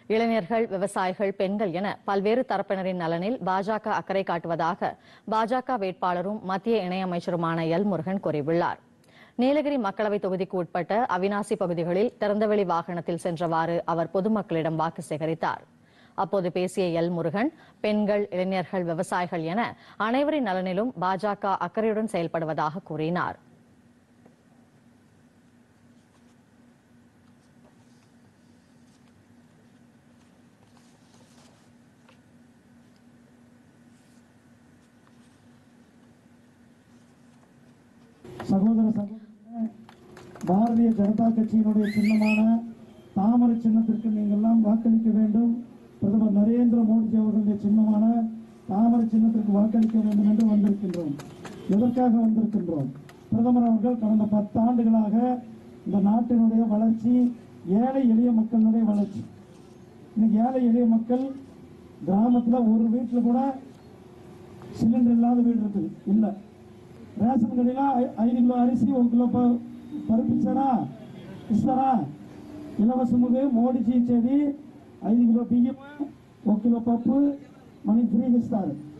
இளைஞர்கள், விவசாயிகள், பெண்கள் என பல்வேறு தரப்பினரின் நலனில் பாஜக அக்கறை காட்டுவதாக பாஜக வேட்பாளரும் மத்திய இணையமைச்சருமான எல் முருகன் கூறியுள்ளார். நீலகிரி மக்களவை தொகுதிக்கு உட்பட்ட அவினாசி பகுதிகளில் திறந்தவெளி வாகனத்தில் சென்றவாறு அவர் பொதுமக்களிடம் வாக்கு சேகரித்தார். அப்போது பேசிய எல் முருகன், பெண்கள், இளைஞர்கள், விவசாயிகள் என அனைவரின் நலனிலும் பாஜக அக்கறையுடன் செயல்படுவதாக கூறினார். சகோதர சகோதரிகளே, பாரதிய ஜனதா கட்சியினுடைய சின்னமான தாமரை சின்னத்திற்கு நீங்கள்லாம் வாக்களிக்க வேண்டும். பிரதமர் நரேந்திர மோடி அவர்களுடைய சின்னமான தாமரை சின்னத்திற்கு வாக்களிக்க வேண்டும் என்று வந்திருக்கின்றோம். எதற்காக வந்திருக்கின்றோம்? பிரதமர் அவர்கள் கடந்த 10 ஆண்டுகளாக இந்த நாட்டினுடைய வளர்ச்சி, ஏழை எளிய மக்களுடைய வளர்ச்சி. இன்னைக்கு ஏழை எளிய மக்கள் கிராமத்தில் ஒரு வீட்டில் கூட சிலிண்டர் இல்லாத வீடு இருக்குது இல்லை. ரேஷன் கடையில் 5 கிலோ அரிசி, 1 கிலோ பருப்பு ఇస్తారా? ఇలవసముగా మోడీ చేసేది 5 కిలో బియ్యం, 1 కిలో పప్పు మనకి ఫ్రీగా ఇస్తారు.